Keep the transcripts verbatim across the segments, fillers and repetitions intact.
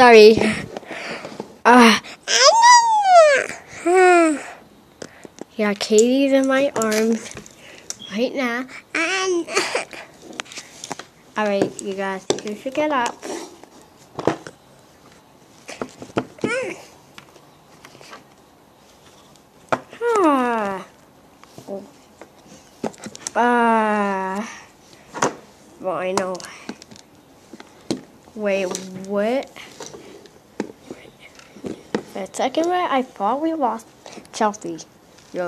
Sorry. Ah. Yeah, Katie's in my arms right now. Alright, you guys, you should get up. Ah. Ah. Well, I know. Wait, what? For a second, right? I thought we lost Chelsea. Yeah.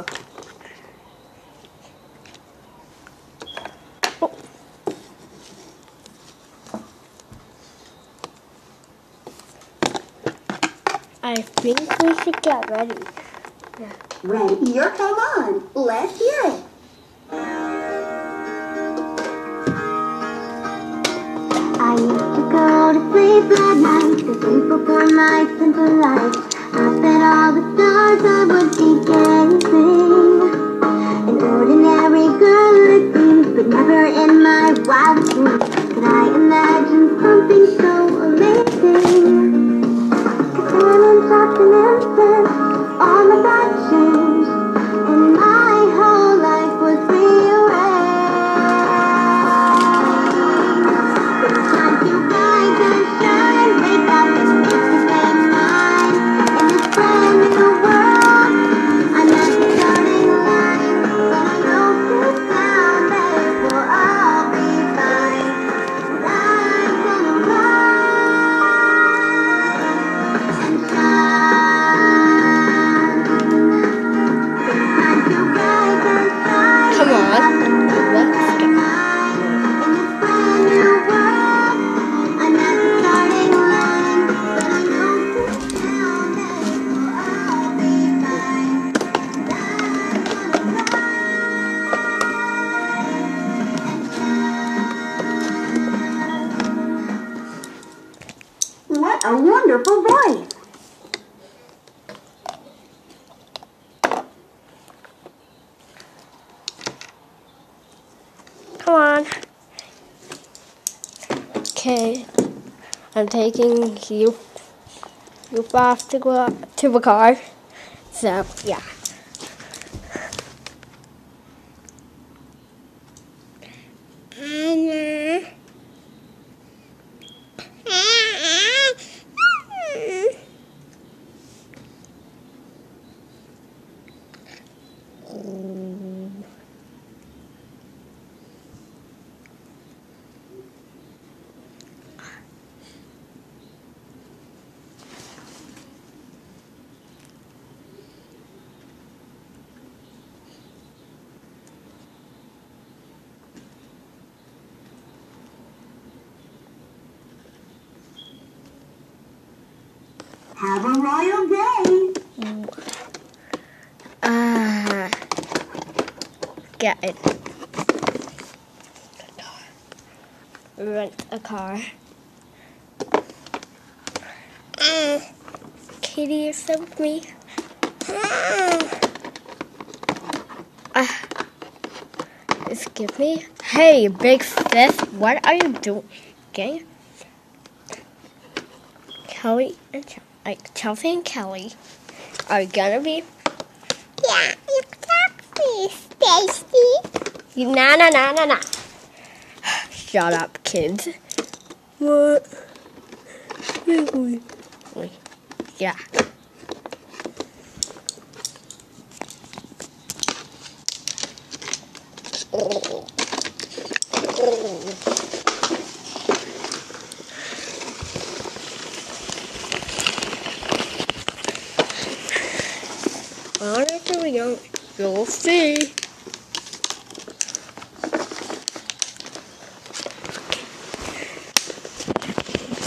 Oh. I think we should get ready. Yeah. Ready? Here, come on. Let's hear it. I used to go to sleep at night, so thankful for my simple life. I bet all the stars I would be dancing. An ordinary girl it seems, but never in my wildest dreams could I imagine something so amazing. Diamonds soft and innocent, all of that changed, and my whole life was rearranged. It's time to rise and shine, wake up and make the day mine. In this brand new world, I'm at the starting line, but I know deep down that it will all be fine. And I'm gonna rise and shine. It's time to rise and shine. Come on. Let's go. In this brand new world, I'm at the starting line, but I know deep down that it will all be fine. And I'm gonna rise and shine. What a wonderful voice! Come on. Okay. I'm taking you you off to go to the car. So yeah. Have a royal day. Ah. Get it. Rent a car. Uh, Katie is so with me. Ah. Excuse me. Hey, big sis, what are you doing? Okay. Kelly and Ch- like Chelsea and Kelly are gonna be. Yeah, exactly, Stacy. Nah, nah, nah, nah, nah. Shut up, kids. What? Yeah. Honestly, we don't. You'll see.